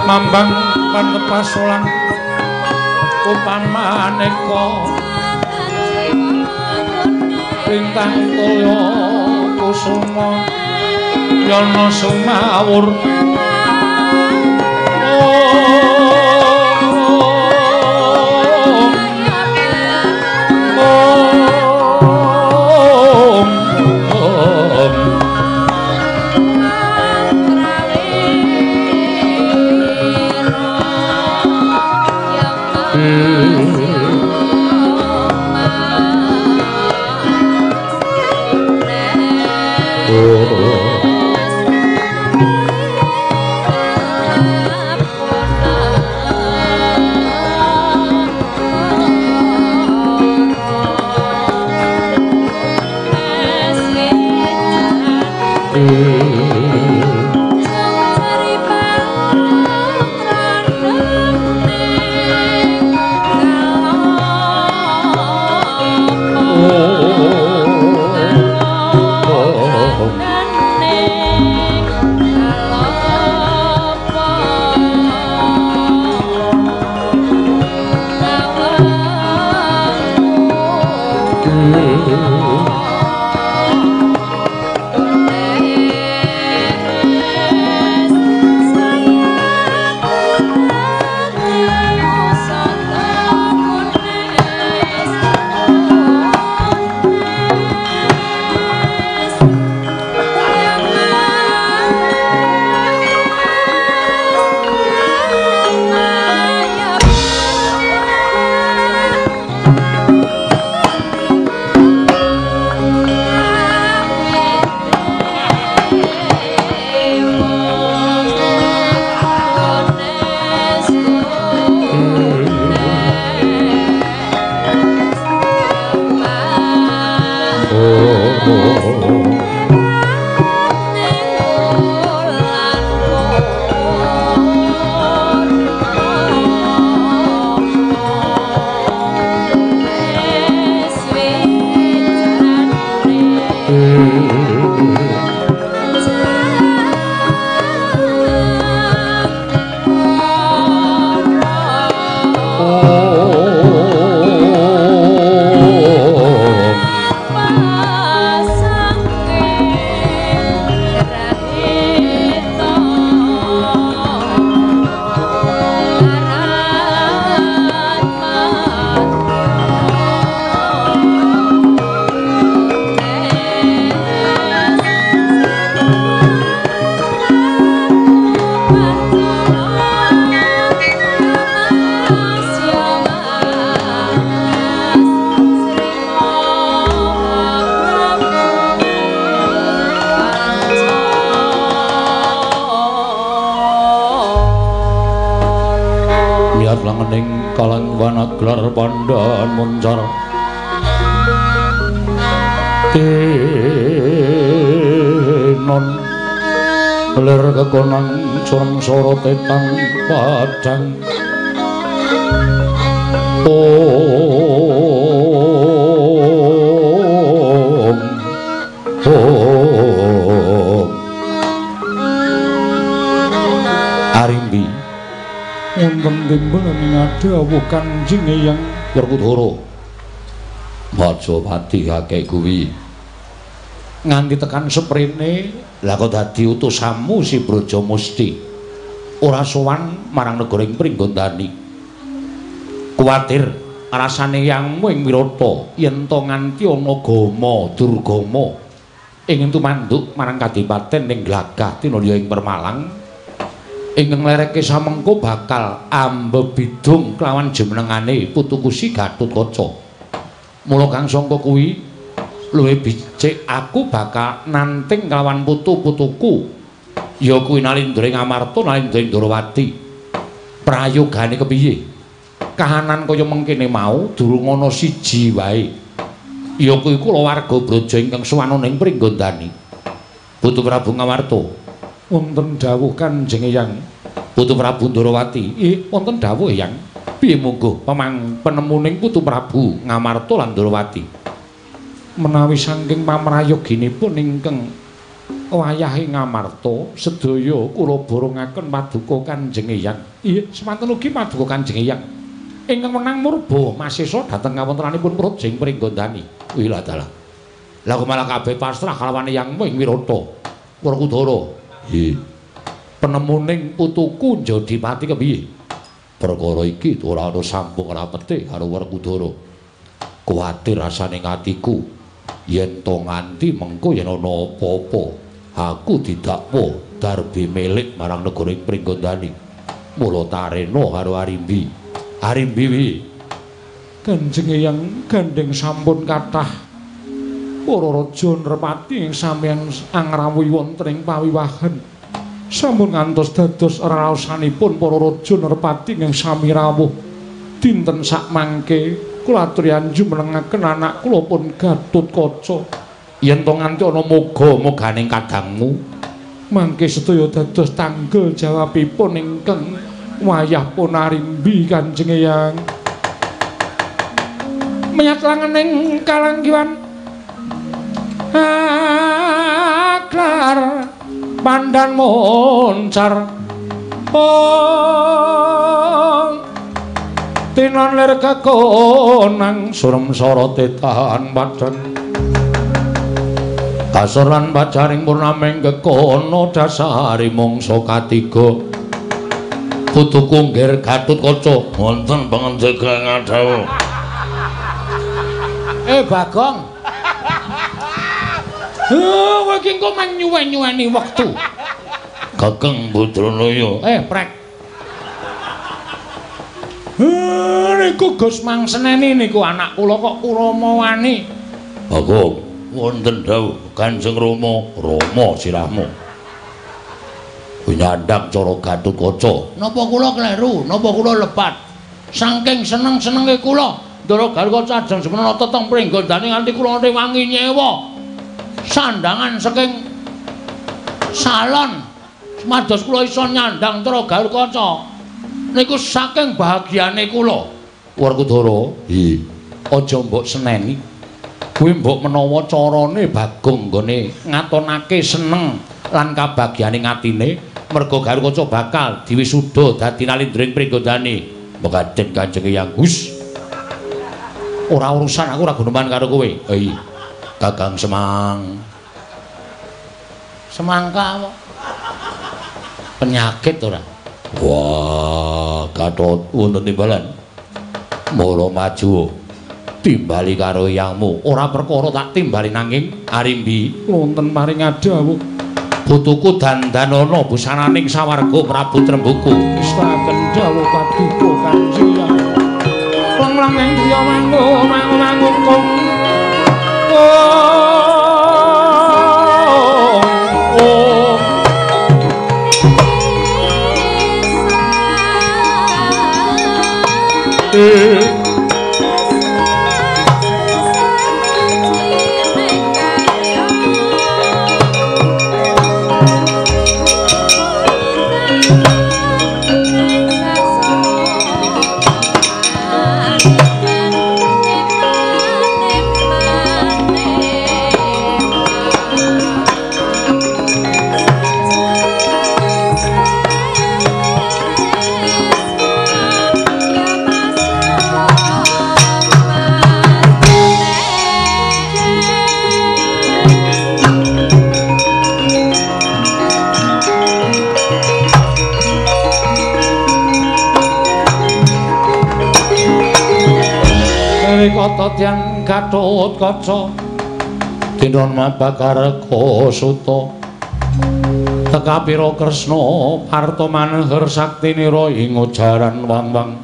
mambang panepasolan upan maneka lintang toya kusuma yana sumawur gelar pandaan muncar non ler kekonang sangsara tetang padang Arimbi wonten timbalan ngadhawuh Kanjeng Hyang Werkudara Majapati kakek kuwi nganti tekan seprene lha kok dadi utusanmu si Brajamusti ora sowan marang negara ing Pringgondani kuwatir rasane yangmu ing Wirata yen to nganti ana gama durgama ing tumanduk marang kadipaten ning Glagah tinulya ing Permalang ingkang lereke samengko bakal ambebidung kelawan jenengane putuku si Gatotkaca. Mula kang sangka kuwi luwih becik aku bakal nanting kelawan putu-putuku ya kuwi Nalindra Ngamarta Nalindra Ndrawati. Prayogane kepiye? Kahanan kaya mengkene mau durung ana siji wae. Ya kuwi kulawarga Braja ingkang suwanana ing Pringgondani. Putu Prabu Ngamarta wonten dawuh Kanjeng Hyang Putu Prabu Ndrawati. Wonten dawuh Hyang. Piye monggo penemuning Putu Prabu Ngamarta lan Ndrawati. Menawi saking pamrayoginipun ingkang wayahe Ngamarta sedaya kula borongaken paduka Kanjeng Eyang. Iya, semanten ugi paduka Kanjeng Eyang. Ingkang menang murba masisa dhateng kawontenanipun Projeng Pringgondani. Wila dalah. Lah kok malah kabeh pasrah kalawan Eyang ing Wirata. Werkudara. Nggih. Penemuning putuku Jodipati kepiye? Perkara iki ora ana sambung rapete karo Werkudara. Kuwatir rasane atiku yen to nganti mengko yen ana apa-apa aku didakwa darbe milik marang negara Pringgondani. Mula tarena karo Arimbi. Arimbi wi. Kanjeng Eyang gandeng sampun kathah para raja Nrepati ing sampeyan angrawuhi wonten ing pawiwahan. Sampun ngantos dados raosanipun para raja Nrepati ing sami rawuh. Dinten sak mangke kula aturi anjumenengaken anak kula pun Gatotkaca. Yen to nganti ana moga-moganing kadangmu, mangke sedaya dados tanggel jawabipun ingkang wayah pun Arimbi Kanjeng Eyang. Menyat langening kalanggiwan aklar pandan moncar tinon lir kekonang surem sorote tahan badan kasur lan bacaring purnaming kekono dasari mongso katiga putuku nggir Gatotkaca wonten panjenengan dawuh. Bagong. Kowe iki engko nyuwen-nyuweni wektu. Kakang Badranaya. Prek. Niku Gus Mangseneni niku anak kula kok Rama wani. Bagong, wonten dawuh Kanjeng Rama, Rama sirahmu. Nyandhak cara Gatotkaca. Napa kula kleru? Napa kula lepat? Saking seneng-senenge kula Ndara Gatotkaca ajeng semenata teng Pringgondani nganti kula rewangi nyewa sandangan saking salon mados kula iso nyandhang Ndara Gatotkaca niku saking bahagiane kula. Werkudara, aja mbok seneni. Kuwi mbok menawa carane Bagong nggone ngatonake seneng lan kabagyaning atine merga Gatotkaca bakal diwisuda dadi nalindring Pringgondani. Mekaten Kanjeng Eyang Gus. Ora urusan aku ora guneman karo kowe. Kakang Semangka apa? Penyakit ora? Wah, Gatot wonten timbalan. Mula maju timbali karo eyangmu. Ora perkara tak timbali nanging Arimbi wonten maring adawuh. Putuku dandanana busananing sawarga Prabu Trembuku. Istaken dawuh paduka Kanjeng Eyang. Lang ing griya mangun kong Tyan Gatotkaca tinon mabakar Suta tekapira Kresna parta manehir saktinira ing ujaran wang-wang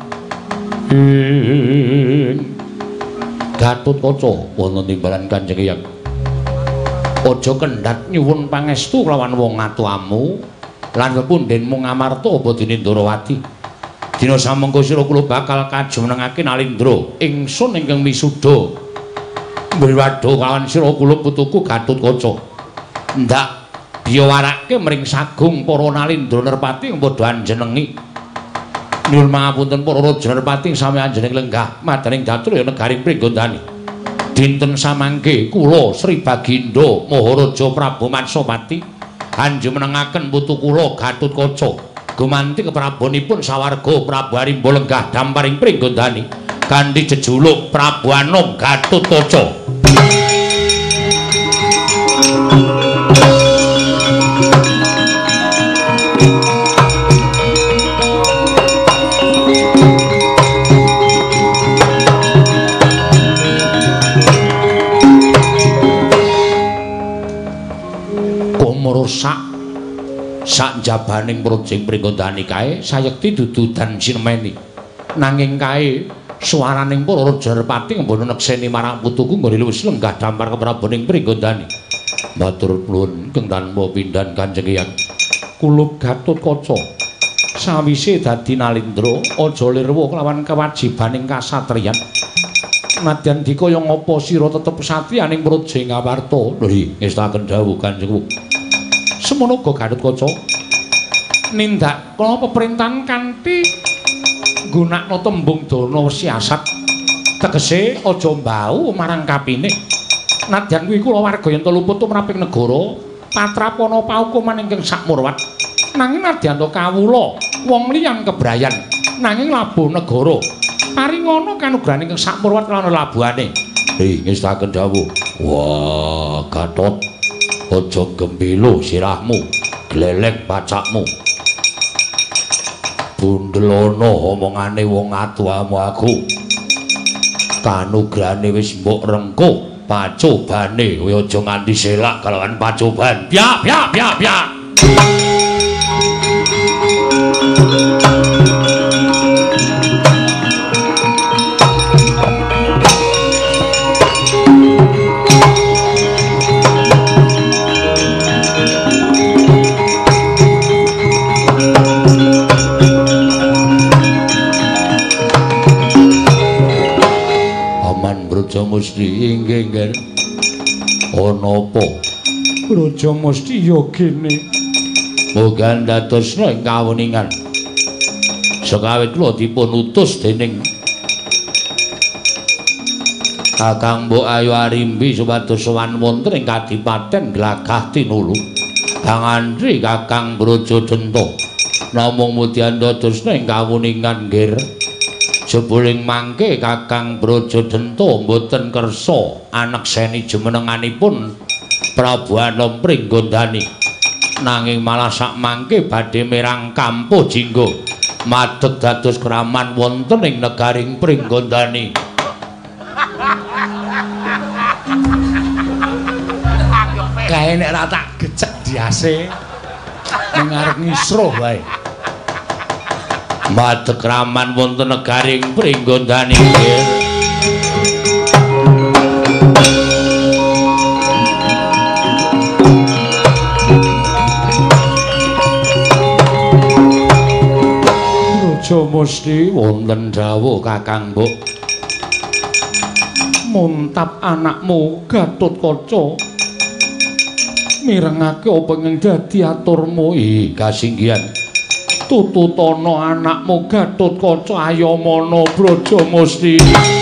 Gatotkaca wonten timbalan Kanjeng Eyang aja kendhat nyuwun pangestu kelawan wong atuamu lan kepundenmu Ngamarta apa dene Ndarawati. Dina samengko sira kula bakal kajumenengake Nalindra ingsun ingkang misuda mriwadha kawan sira kula putuku Gatotkaca ndak biyawarake mring sagung para Nalindra Nrepati padha anjenengi nyuwun pangapunten para raja Nrepati sami anjeneng lenggah madaning datur ya negari Pringgondani dinten samangke kula Sri Baginda Maharaja Prabu Mansapati anjumenengaken putu kula Gatotkaca gumanti keprabonipun sawarga Prabu Arimba lenggah damparing Pringgondani kanthi jejuluk Prabu Anom Gatotkaca. Sak jabaning projeng Pringgondani kae sayekti dududan sinemeni nanging kae swaraning para raja Repati ngembana nekseni marang putuku nggone luwes lenggah dampar keprabaning Pringgondani. Matur nuwun Kang Tanpa Pindhan Kanjeng Hyang kula Gatotkaca sawise dadi nalindra aja lirwa kelawan kewajibaning kasatriyan nadyan dikaya ngapa sira tetep satriyaning projeng Ngawarta. Lho ngestaken dawuh Kanjeng semono uga Gatotkaca nindak kala peperintahan kanthi nggunakna tembung dana siasat tegese aja mbau marang kapine nadyan kuwi kula warga yen luput tumraping negara patrapana paukuman ingkang sakmurwat nanging nadyan kawula wong liyan kebrayan nanging labuh negara paringana kanugrahan ingkang sakmurwat lan labuhane. Ngestaken dawuh wah Gatot aja gembelo sirahmu glelek pacakmu bundelono omongane wong atuamu aku kanugrahane wis mbok rengkuh pacobane kowe aja nganti selak kalawan pacoban piak piak piak piak. Musti inggih nggih. Ana apa? Raja Musti ya kene. Muga ndadosna ing kawuningan. Sekawit kula dipun utus dening Kakang Mbok Ayu Arimbi supados sowan wonten ing Kadipaten Glagah Tinulu. Kang Andri Kakang Brajadenta namung mudyan ndadosna ing kawuningan nggih. Jebuling mangke Kakang Brajadenta mboten kersa anekseni jumenenganipun Prabu Anom Pringgondani nanging malah sak mangke badhe mirang kampuh jingga madeg dados kraman wonten ing negaring Pringgondani. Kae nek ra tak gecek diase ning arep ngisruh wae. Madeg raman wonten negaring Pringgondani nggih. Raja Musti wonten dawuh Kakang Mbok. Muntap anakmu Gatotkaca mirengake apa ing dadi aturmu kasinggihan. Tututana anakmu Gatotkaca ayamana Braja Musti.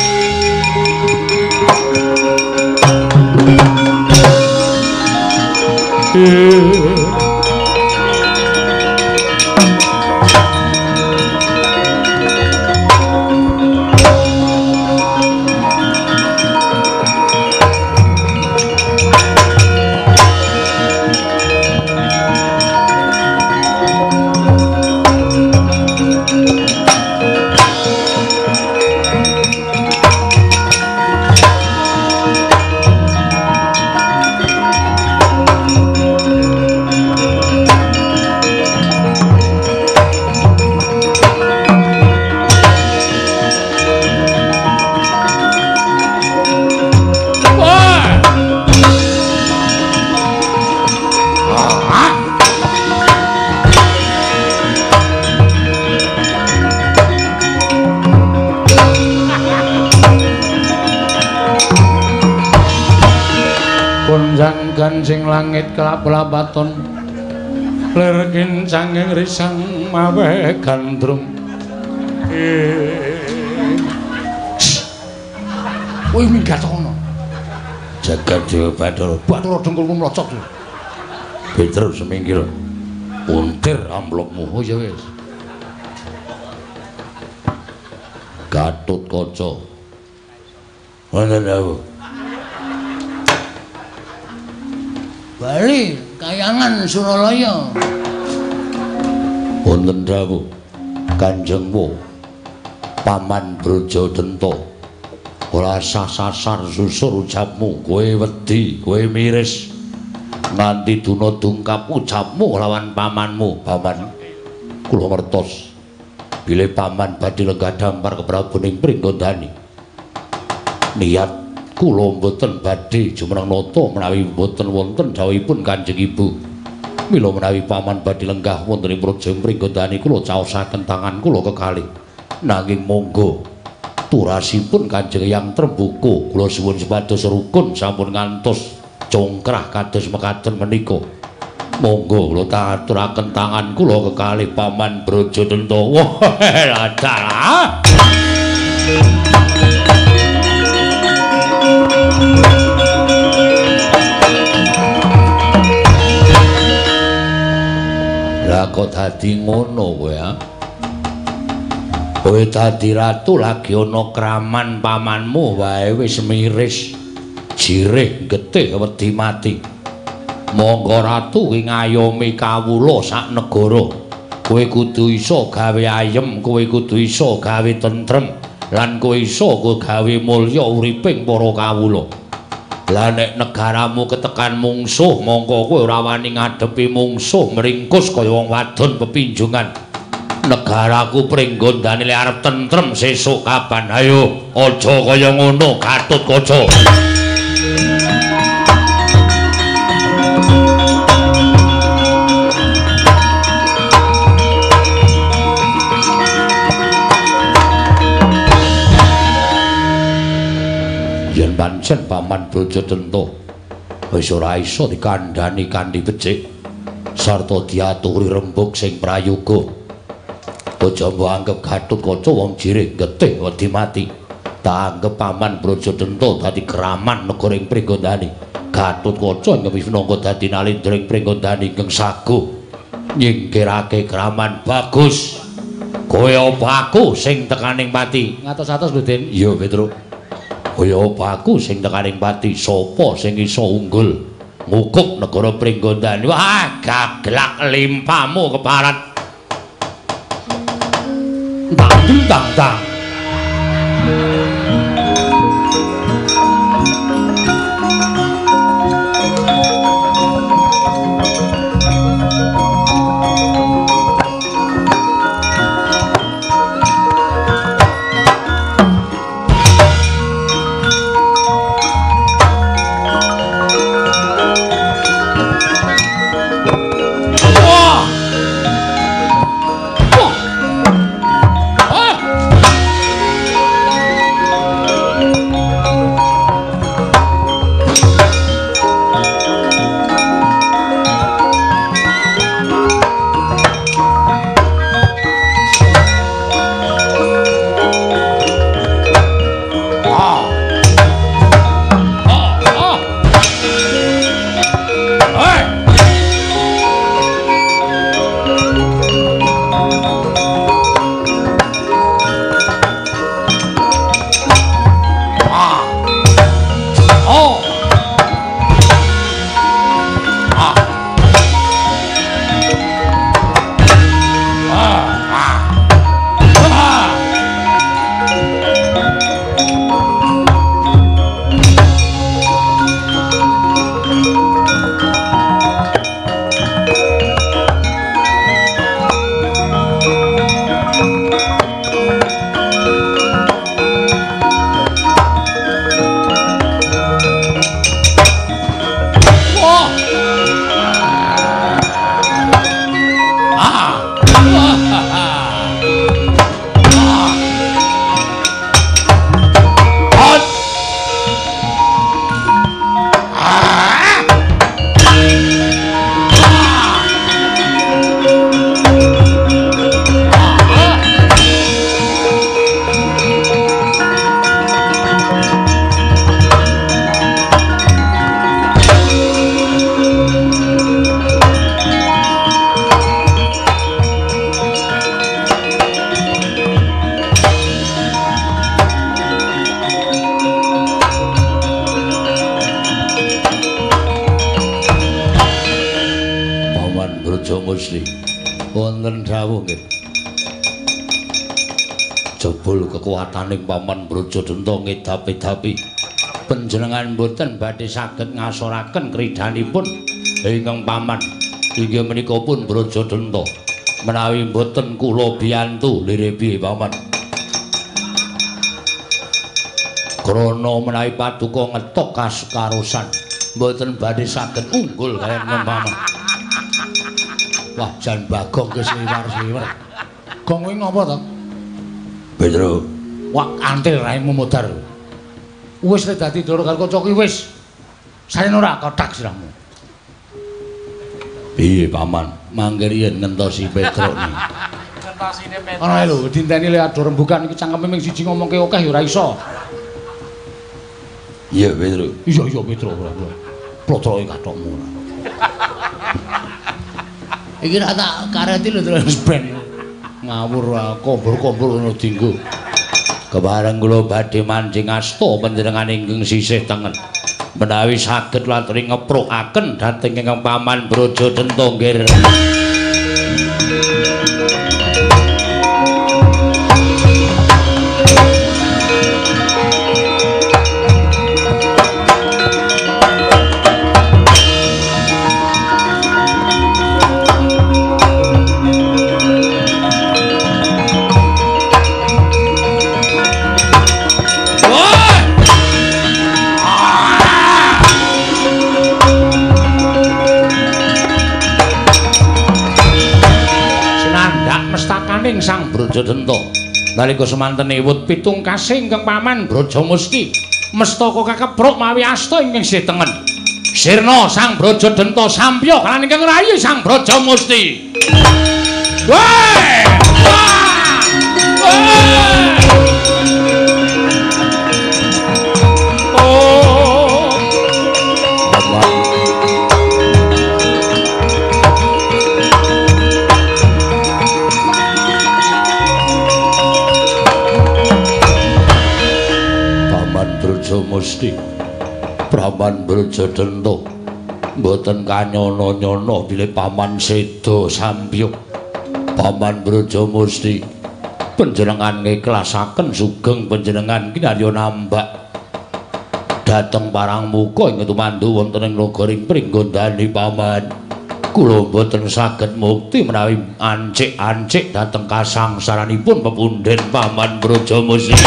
Gancing langit kelap-kelapaton lir kincanging risang mawe gandrung. Kowe minggat kono. Jagat Dewa Bathara, Bathara dengkulmu mlocok. Petrus semingkil. Puntir amplopmu. Oh ya wis. Gatotkaca. Wonten dawuh. Bali Kayangan Suralaya. Wonten dawuh. Kanjeng Wo. Paman Brajadenta. Ora sasar susur ucapmu, kowe wedi, kowe miris. Nganti duna dungkap ucapmu lawan pamanmu, paman. Kula ngertos. Bilih paman badhe lenggah dampar ke Prabuning Pringgondani. Niat kula mboten badhe jumeneng nata menawi mboten wonten dawuhipun Kanjeng Ibu. Mila menawi paman badhe lenggah wonten ing Praja Pringgondani kula caosaken tangan kula kekalih. Nanging monggo turasipun Kanjeng Hyang Trembuka kula suwun supados rukun sampun ngantos congkrah kados mekaten menika. Monggo kula aturaken tangan kula kekalih paman Brajadenta. Wah, dalah. Lah kok dadi ngono kowe ya? Kowe dadi ratu lagi ana kraman pamanmu wae wis miris. Jirih getih wedi mati. Monggo ratu kuwi ngayomi kawula sak negara. Kowe kudu iso gawe ayem, kowe kudu iso gawe tentrem, lan kowe iso gawe mulya uriping para kawula. Lah nek negaramu ketekan mungsuh, mongko kowe ora wani ngadepi mungsuh mringkus kaya wong wadon pepinjungan. Negaraku Pringgondani lek arep tentrem sesuk kapan ayo aja kaya ngono Gatotkaca. Yen pancen paman Brajadenta wis ora iso dikandhani kanthi becik sarta diaturi rembug sing prayoga. Aja mbok anggap Gatotkaca wong jirih getih wedi mati. Tak anggap paman Brajadenta dadi kraman negara ing Pringgondani. Gatotkaca inggih minangka dadi nalendring Pringgondani ingkang saguh nyingkirake kraman. Bagus. Kowe apa aku sing tekaning pati? Ngatos-atos lho, Den. Iya, Petro. Kowe apa aku sing tekaning pati? Sapa sing iso unggul ngukuk negara Pringgondani? Wah, gaglak limpamu keparat. Tang. Brajamusti. Wonten dawuh nggih. Jebul kekuwataning Paman Brajadanta ngedapi-dapi. Panjenengan boten badhe saged ngasoraken kridhanipun ingkang Paman. Inggih menika pun Brajadanta. Menawi boten kula biyantu lire piye Paman. Krana menawi paduka ngetok kasukarosan boten badhe saged unggul kaliyan Paman. Wah, jan Bagong ki sliwar-sliwer. Gong kuwi ngopo to? Petro. Wah, antil raimu modar. Wis dadi doro karo kanca ki wis. Sarene ora kotak sirahmu. Piye Paman? Mangke riyen ngentosi Petro ni. Ngentosine Petro. Ana lho, dinteni lewat rembugan iki cangkeme ming siji ngomongke akeh ya ora iso. Iya, Petro. Iya, Petro. Plotroke kathokmu. Iki ra tak kareti lho terus ben ngawur kombur-kombur ngono dinggo. Kebareng kula badhe mancing asta panjenengan ingkang sisih tengen. Menawi saged latri ngeprukaken dhateng ingkang Paman Brajadanta nggih. Sang Brajadanta nalika semanten ewut pitungkasing ingkang Paman Brajamusti mestaka kakebruk mawi asta ingkang sih tengen sirna Sang Brajadanta sampya kan ingkang rayi Sang Brajamusti. Brajamusti Paman Brajadanta mboten kanyono-nyono bilih Paman seda sampyuk. Paman Brajamusti panjenengan ngikhlasaken sugeng panjenengan kinarya nambak dhateng parang muka ing tumandu wonten ing nagaring Pringgondani Paman. Kula mboten saged mukti menawi ancik-ancik dhateng kasangsaranipun pepundhen Paman Brajamusti.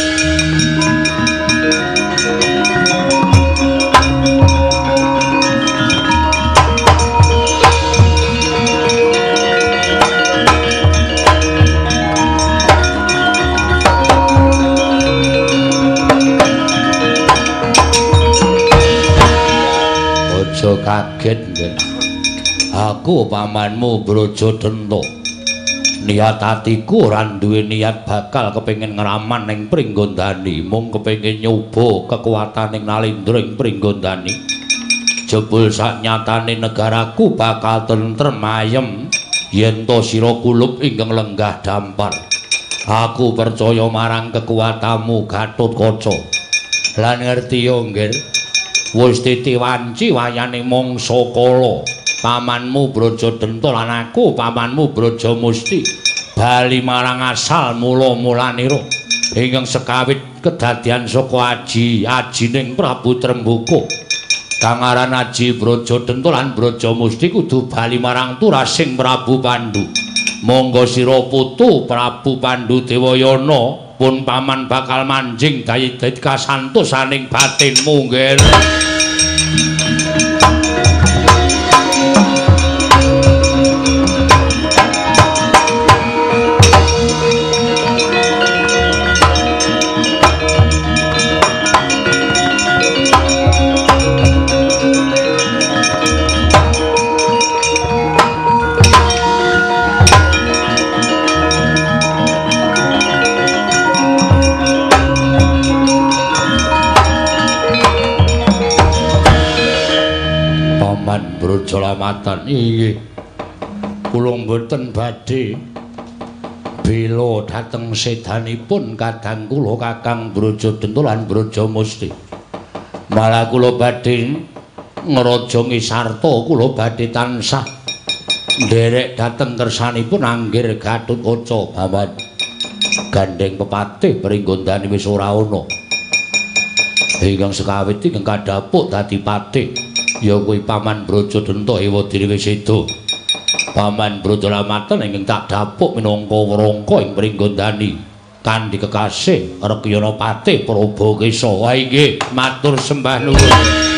Kaget nggih. Aku pamanmu Brajadanta. Niat atiku ora duwe niat bakal kepengin ngraman ning Pringgondani, mung kepengin nyoba kekuwataning Nalendra ing Pringgondani. Jebul saknyatane negaraku bakal tentrem ayem yen to sira kulup ingkang lenggah dampar. Aku percaya marang kekuwatanmu Gatotkaca. Lan ngerti yo nggih. Wis titiwanci wayane mangsa kala pamanmu Brajadanta lan aku pamanmu Brajamusti bali marang asal mula-mulanira ingkang sekawit kedadian saka ajining Prabu Trembaka kang aran Aji Brajadanta lan Brajamusti kudu bali marang turasing Prabu Pandhu. Monggo sira putu Prabu Pandhu Dewayana pun paman bakal manjing dadi kasantosaning batinmu nggih. Brajalamatan inggih kula mboten badhe bela dhateng sedanipun kadang kula Kakang Brajadanta lan Brajamusti. Malah kula badhe ngrajangi sarta kula badhe tansah nderek dhateng kersanipun anggir Gatotkaca Paman gandeng pepatih pringgondani wis ora ana. Ingkang sekawit ingkang kadhapuk dadi patih ya kuwi Paman Brajadanta Ewadene wis seda. Paman Bradalamaten ingkang tak dapuk minangka wrangka ing pringgondani kanthi kekasih Rekyana Patih Prabakesa. Wah inggih matur sembah nuwun.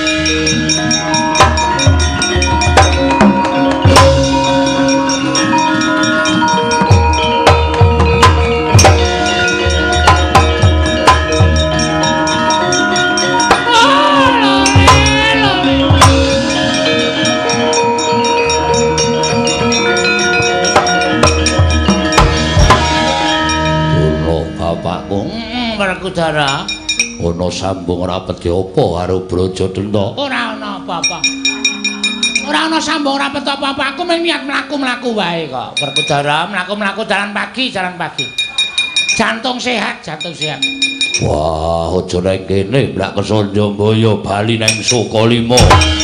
Werkudara Ana sambung rapet apa karo Brajadanta? ora ana apa-apa. Ora ana sambung rapet apa-apa. Aku mung niat mlaku-mlaku wae kok. Werkudara mlaku-mlaku jalan pagi. Jantung sehat. Wah, aja nek kene blak Kesandambaya bali nang Sukalima.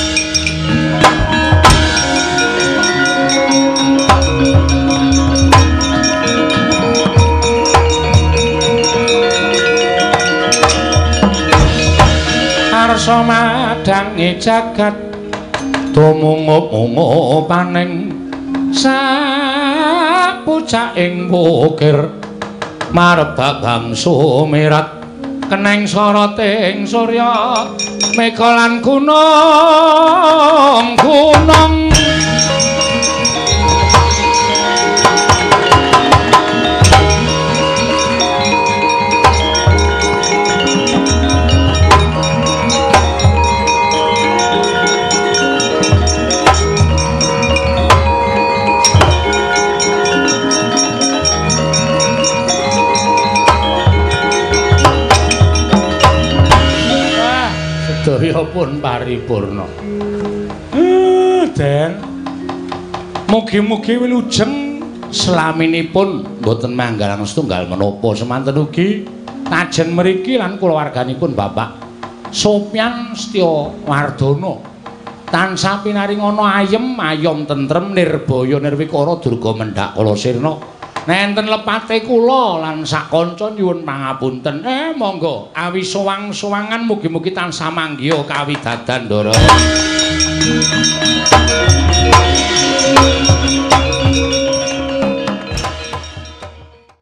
Arsa madange jagat tumungup-ungup paning sapucaking wukir marebak bangsa mirat keneng soroting surya meka lan gunung sedaya pun paripurna. Den mugi-mugi wilujeng slaminipun boten manggalang setunggal menapa semanten ugi tajen mriki lan kulawarganipun Bapak Sopyan Setyawardana tansah pinaringana ayem tentrem nirbaya nirwikara durga mendhak kala sirna. Nenten lepate kula lan sak kanca nyuwun pangapunten. Monggo awi sowang-sowangan mugi-mugi tansah manggya kawidadan ndara.